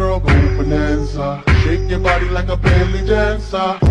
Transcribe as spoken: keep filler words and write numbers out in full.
girl, go bonanza. Shake your body like a belly dancer.